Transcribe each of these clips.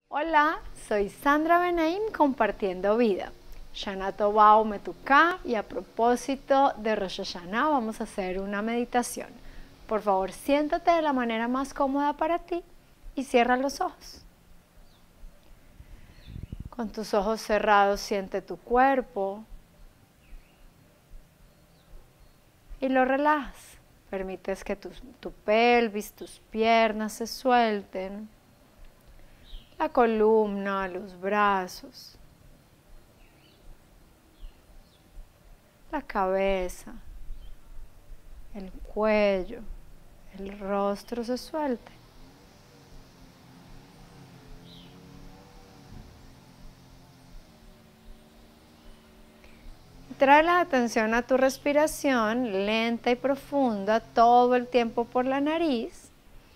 Hola, soy Sandra Benaim compartiendo vida. Shana Tova Umetuká, y a propósito de Rosh Hashanah vamos a hacer una meditación. Por favor, siéntate de la manera más cómoda para ti y cierra los ojos. Con tus ojos cerrados siente tu cuerpo y lo relajas. Permites que tu pelvis, tus piernas se suelten, la columna, los brazos, la cabeza, el cuello, el rostro se suelte. Trae la atención a tu respiración lenta y profunda todo el tiempo por la nariz,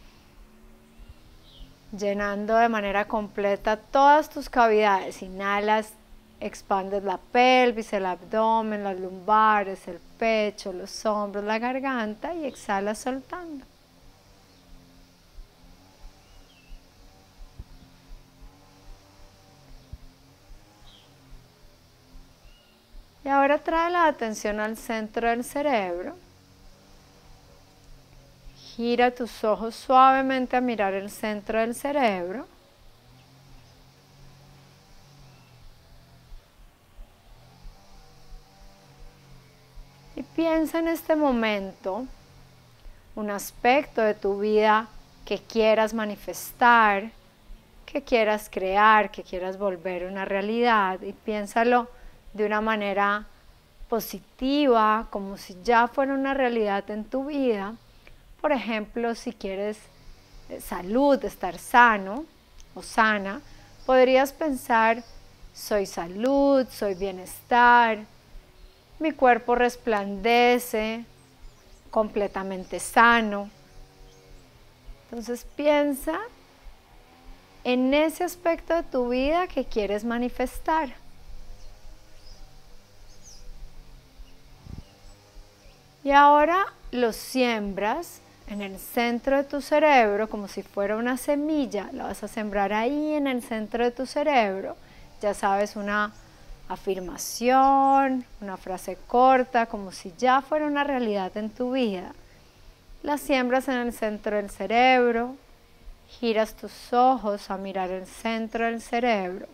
llenando de manera completa todas tus cavidades. Inhalas, expandes la pelvis, el abdomen, las lumbares, el pecho, los hombros, la garganta y exhalas soltando. Y ahora trae la atención al centro del cerebro. Gira tus ojos suavemente a mirar el centro del cerebro. Y piensa en este momento un aspecto de tu vida que quieras manifestar, que quieras crear, que quieras volver una realidad, y piénsalo de una manera positiva, como si ya fuera una realidad en tu vida. Por ejemplo, si quieres salud, estar sano o sana, podrías pensar: soy salud, soy bienestar, mi cuerpo resplandece, completamente sano. Entonces piensa en ese aspecto de tu vida que quieres manifestar. Y ahora lo siembras en el centro de tu cerebro como si fuera una semilla. La vas a sembrar ahí en el centro de tu cerebro. Ya sabes, una afirmación, una frase corta, como si ya fuera una realidad en tu vida. La siembras en el centro del cerebro. Giras tus ojos a mirar el centro del cerebro.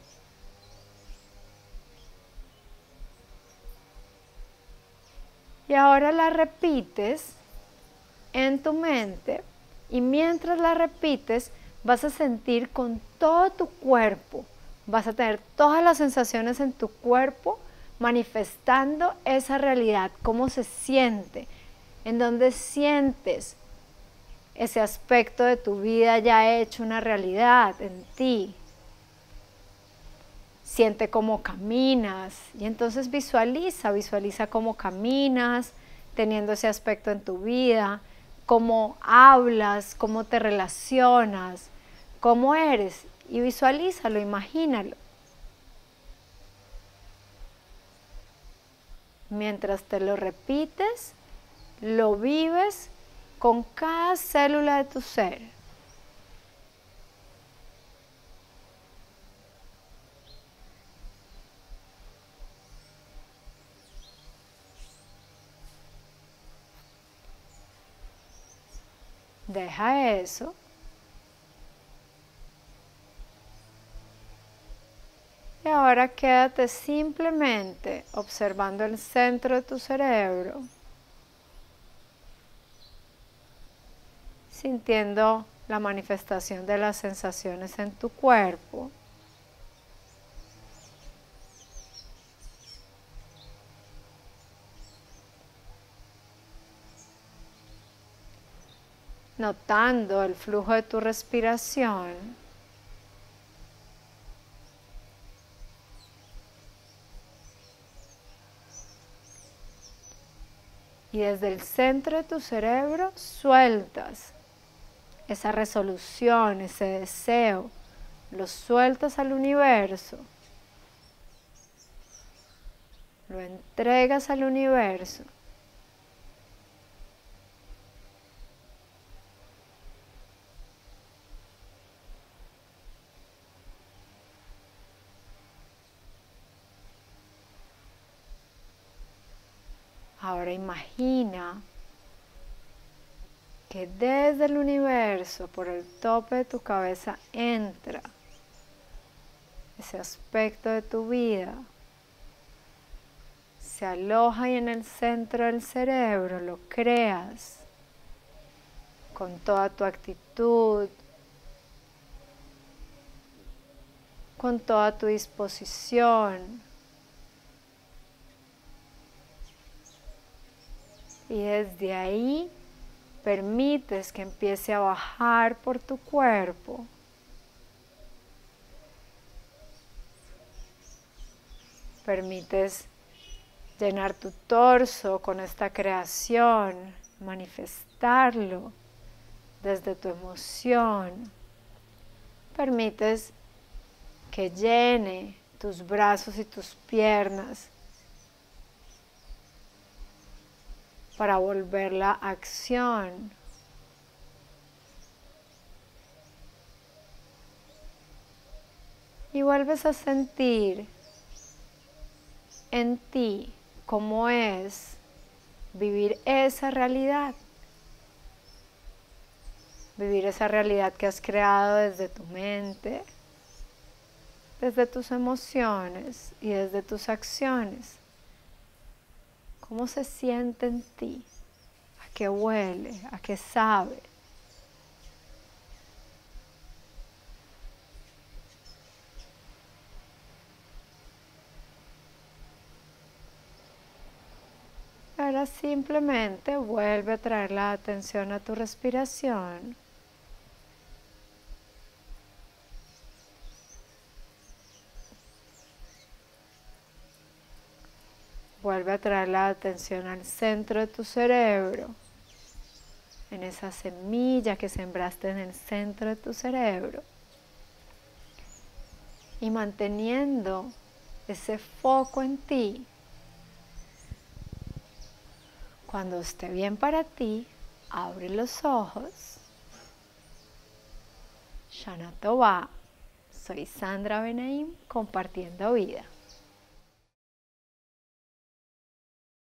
Y ahora la repites en tu mente, y mientras la repites vas a sentir con todo tu cuerpo, vas a tener todas las sensaciones en tu cuerpo manifestando esa realidad. ¿Cómo se siente? ¿En dónde sientes ese aspecto de tu vida ya hecho una realidad en ti? Siente cómo caminas, y entonces visualiza cómo caminas teniendo ese aspecto en tu vida, cómo hablas, cómo te relacionas, cómo eres, y visualízalo, imagínalo. Mientras te lo repites, lo vives con cada célula de tu ser. Deja eso. Y ahora quédate simplemente observando el centro de tu cerebro, sintiendo la manifestación de las sensaciones en tu cuerpo. Notando el flujo de tu respiración. Y desde el centro de tu cerebro sueltas esa resolución, ese deseo, lo sueltas al universo, lo entregas al universo. Ahora imagina que desde el universo, por el tope de tu cabeza, entra ese aspecto de tu vida, se aloja y en el centro del cerebro lo creas con toda tu actitud, con toda tu disposición. Y desde ahí permites que empiece a bajar por tu cuerpo. Permites llenar tu torso con esta creación, manifestarlo desde tu emoción. Permites que llene tus brazos y tus piernas para volver la acción. Y vuelves a sentir en ti cómo es vivir esa realidad. Vivir esa realidad que has creado desde tu mente, desde tus emociones y desde tus acciones. ¿Cómo se siente en ti? ¿A qué huele? ¿A qué sabe? Ahora simplemente vuelve a traer la atención a tu respiración. Vuelve a traer la atención al centro de tu cerebro, en esa semilla que sembraste en el centro de tu cerebro. Y manteniendo ese foco en ti, cuando esté bien para ti, abre los ojos. Shana Tova. Soy Sandra Benaim, compartiendo vida.